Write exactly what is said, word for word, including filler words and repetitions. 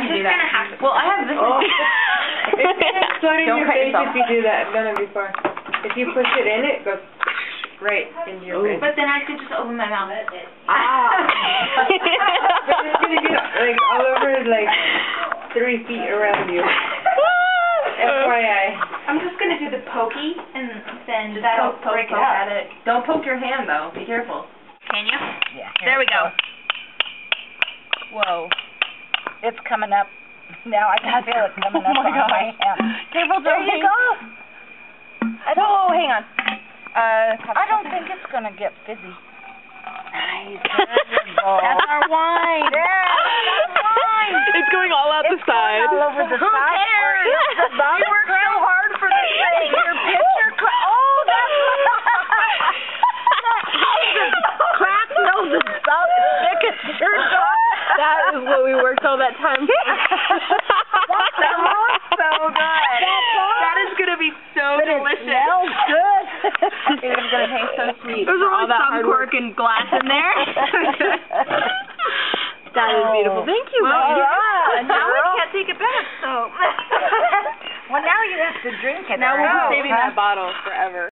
to do that. Gonna have to. Well, I have this. Oh. It's gonna explode in Don't your cut face yourself. if you do that. I've done it before. If you push it in, it goes right into your Ooh. face. But then I could just open my mouth. Ah. But it's gonna get like all over, like three feet around you. F Y I. I'm just gonna do the pokey, and then Just that'll poke, poke, break poke it up. at it. Don't poke your hand though. Be careful. Can you? Yeah. There we go. Whoa. It's coming up. Now I can feel it coming Oh up my on gosh. my hand. Careful, There you Joey. go. I don't, Whoa, hang on. Uh, I don't think it's going to get fizzy. Nice. There you go. That's our wine. There, that's wine. It's going all out It's the side. going all over the Who side. cares? Or the bottom. You worked so hard for this thing. Your picture. Cra- oh, that's crack. No, the stuff stick it to your jaw. That is what we worked all that time for. That looks so good. That is gonna be so But it delicious. smells good. It is gonna taste so sweet. There's for only all that some hard cork work and glass in there. That is beautiful. Thank you, Well, ladies. yeah. And now we can't take it back, so. Well, now you have to drink it. Now we'll right? be saving that bottle forever.